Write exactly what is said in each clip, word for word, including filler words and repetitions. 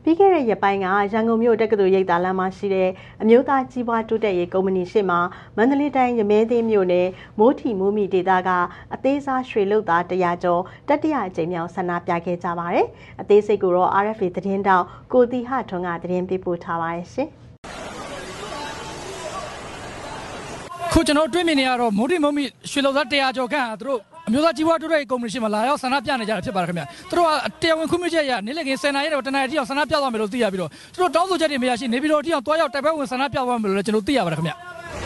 ပြီးခဲ့တဲ့ရက်ပိုင်းကရန်ကုန်မြို့တက္ကသိုလ်ရိပ်သာလမ်းမှာရှိတဲ့အမျိုးသားကြီးပွားတိုးတက်ရေးကုမ္ပဏီရှေ့မှာမန္တလေးတိုင်းရမဲသင်းမြို့နယ်မိုးထီမိုးမီဒေသကအသေးစားရွှေလုပ်သားတရာကျော်တတိယအကြိမ်မြောက်ဆန္ဒပြခဲ့ကြပါတယ်။အသေးစိတ်ကိုတော့ R F A သတင်းတောက်ကိုတီဟထွန်းကသတင်းပေးပို့ထားပါတယ်ရှင်။ခုကျွန်တော်တွေ့မြင်နေရတော့မိုးထီမိုးမီရွှေလုပ်သားတရာကျော်ခန့်သူတို့အမျိုးသားကြီးပွားတိုးတက်ရေးကုမ္ပဏီရှိမှလာရောက်ဆန္ဒပြနေကြတာဖြစ်ပါတယ်ခင်ဗျာသူတို့ကတရားဝင်ခွင့်ပြုချက်ရနေ့လည်ခင်းဆယ်နာရီတော့တနာရီတိအောင်ဆန္ဒပြသွားမယ်လို့သိရပြီးတော့သူတို့တောင်းဆိုချက်တွေမရရှိနေပြီးတော့တိအောင်တွားရောက်တိုက်ပွဲဝင်ဆန္ဒပြသွားမယ်လို့လည်းကျွန်တော်သိရပါတယ်ခင်ဗျာ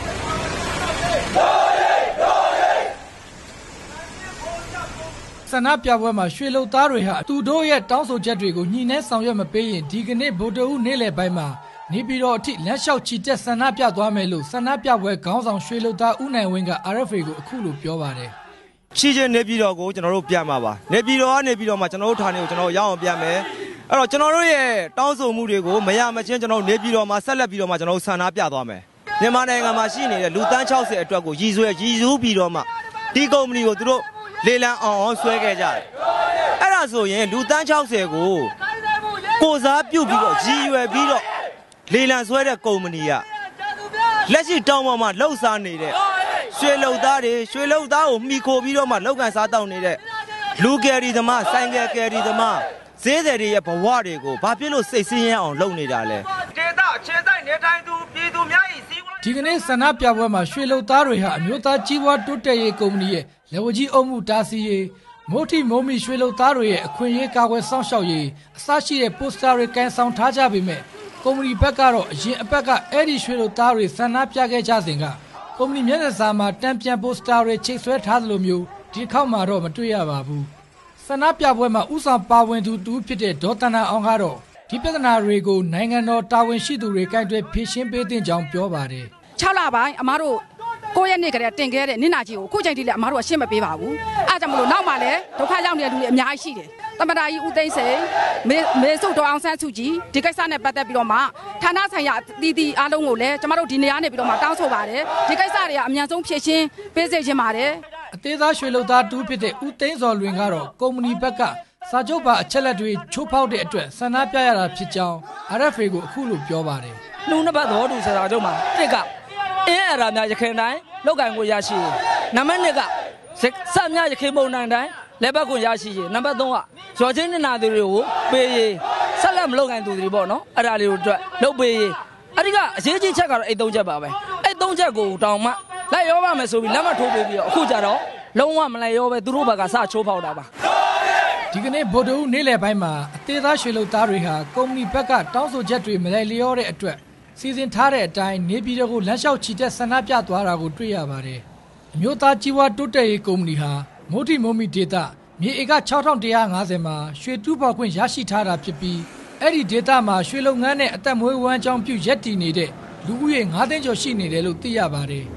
ဆန္ဒပြပွဲမှာရွှေလုပ်သားတွေဟာသူတို့ရဲ့တောင်းဆိုချက်တွေကိုညှိနှိုင်းဆောင်ရွက်မပေးရင်ဒီကနေ့ဗိုလ်တအုပ်နေ့လည်ပိုင်းမှာနေပြည်တော်အထိလမ်းလျှောက်ချီတက်ဆန္ဒပြသွားမယ်လို့ဆန္ဒပြပွဲခေါင်းဆောင်ရွှေလုပ်သားဦးနိုင်ဝင်းက R F A ကိုအခုလိုပြောပါတယ်ချီချင်းနေပြည်တော်ကိုကျွန်တော်တို့ပြန်မှာပါနေပြည်တော်ကနေပြည်တော်မှာကျွန်တော်တို့ဌာနေကိုကျွန်တော်ရောက်အောင်ပြန်မယ်အဲ့တော့ကျွန်တော်တို့ရဲ့တောင်းဆိုမှုတွေကိုမရမချင်းကျွန်တော်တို့နေပြည်တော်မှာဆက်လက်ပြီးတော့မှကျွန်တော်တို့ဆန္ဒပြသွားမယ်မြန်မာနိုင်ငံမှာရှိနေတဲ့လူသန်း၆၀အတွက်ကိုရည်ရွယ်ရည်စူးပြီးတော့မှဒီကုမ္ပဏီကိုသူတို့လေလံအောင်အောင်ဆွဲခဲ့ကြတယ်အဲ့ဒါဆိုရင်လူသန်း၆၀ကိုကိုစားပြုတ်ပြီးတော့ရည်ရွယ်ပြီးတော့လေလံဆွဲတဲ့ကုမ္ပဏီကလက်ရှိတောင်းပေါ်မှာလှုပ်ရှားနေတဲ့ရွှေလုံသားတွေရွှေလုံသားကိုမှီခိုပြီးတော့မှလောက်ကန်စားတောင်းနေတဲ့လူကယ်ရီသမားဆိုင်ကယ်ကယ်ရီသမားဈေးသည်တွေရဲ့ဘဝတွေကိုဘာဖြစ်လို့စိတ်ဆင်းရဲအောင်လုပ်နေတာလဲဒေသခြေဆိုင်နေတိုင်းသူပြည်သူများ၏စီးပွားဒီကနေ့ဆန္ဒပြပွဲမှာရွှေလုံသားတွေဟာအမျိုးသားကြီးပွားတိုးတက်ရေးကုမ္ပဏီရဲ့လက်ဝကြီးအုပ်မှုတားဆီးရေးမိုးထီမိုးမီရွှေလုံသားတွေရဲ့အခွင့်အရေးကာကွယ်စောင့်ရှောက်ရေးအစရှိတဲ့ပိုစတာတွေကန်ဆောင်ထားကြပေမဲ့ကုမ္ပဏီဘက်ကတော့အရင်အပတ်ကအဲ့ဒီရွှေလုံသားတွေဆန္ဒပြခဲ့ကြစဉ်ကကုမ္ပဏီမျက်နှာစာမှာတံပြန်ပိုစတာတွေချိတ်ဆွဲထားသလိုမျိုးဒီခေါက်မှာတော့မတွေ့ရပါဘူးဆန္ဒပြပွဲမှာဥဆောင်ပါဝင်သူတူဖြစ်တဲ့ဒေါ်တနာအောင်ကတော့ဒီပြဿနာတွေကိုနိုင်ငံတော်တာဝန်ရှိသူတွေကင်တွယ်ဖြေရှင်းပေးသင့်ကြောင်းပြောပါတယ်၆လပိုင်းအမားတို့ကိုယ့်ရဲ့နေ့ကလေးတင်ခဲ့တဲ့နင့်နာကြီးကိုအခုချိန်ထိလည်းအမားတို့ရှင်းမပေးပါဘူးအားကြောင့်မလို့နောက်မှလည်းဒုက္ခရောက်နေတဲ့လူတွေအများကြီးရှိတယ်သမ္မတကြီးဦးသိန်းစိန်မေမေစုဒေါ်အောင်ဆန်းစုကြည်ဒီကိစ္စနဲ့ပတ်သက်ပြီးတော့မှဌာနဆိုင်ရာအသီးသီးအားလုံးကိုလည်းကျမတို့ဒီနေရာနေပြီးတော့မှတောင်းဆိုပါတယ်ဒီကိစ္စတွေကအများဆုံးဖြည့်ရှင်းပေးစေချင်ပါတယ်အသေးသားရွှေလုပ်သားတူဖြစ်တဲ့ဦးသိန်းစော်လွင်ကတော့ကုမ္ပဏီဘက်ကစာချုပ်ပါအချက်လက်တွေချိုးဖောက်တဲ့အတွက်ဆန္ဒပြရတာဖြစ်ကြောင်း R F A ကိုအခုလိုပြောပါတယ်နှုံးနှစ်ပတ်တော်တူစာချုပ်မှာတစ်ကအင်းအရာများရခိုင်တိုင်းလောက်ကင်ကိုရရှိနံပါတ်နှစ်ကစများရခိုင်ပုံနိုင်တိုင်းလက်ဘက်ကိုရရှိရင်နံပါတ်သုံးကကျော်ချင်းနေနာသူတွေကိုပေးရေးဆက်လက်မလုပ်နိုင်သူတွေပေါ့နော်အဲ့ဒါလေးတို့အတွက်လုပ်ပေးရေးအဲ့ဒီကအရေးကြီးချက်ကတော့အဲ့သုံးချက်ပါပဲအဲ့သုံးချက်ကိုတောင်မှလိုက်ရောပါမယ်ဆိုပြီးလက်မထိုးပေးပြီးတော့အခုကြတော့လုံးဝမလိုက်ရောပဲသူတို့ဘက်ကစချိုးဖောက်တာပါဒီကနေ့ဗိုလ်တအုပ်နေ့လည်ပိုင်းမှာအသေးသားရွှေလုပ်သားတွေဟာကုမ္ပဏီဘက်ကတောင်းဆိုချက်တွေမလိုက်လျောတဲ့အတွက်စီစဉ်ထားတဲ့အတိုင်းနေပြည်တော်ကိုလမ်းလျှောက်ချီတက်ဆန္ဒပြသွားတာကိုတွေ့ရပါတယ်အမျိုးသားကြီးပွားတိုးတက်ရေးကုမ္ပဏီဟာမိုးထီမိုးမီဒေသမြေဧက၆ထောင်၁၅၀မှာရွှေတူးဖော်ခွင့်ရရှိထားတာဖြစ်ပြီးအဲ့ဒီဒေသမှာရွှေလုပ်ငန်းနဲ့အသက်မွေးဝမ်းကြောင်းပြုရက်တည်နေတဲ့လူဦးရေ၅သိန်းကျော်ရှိနေတယ်လို့သိရပါတယ်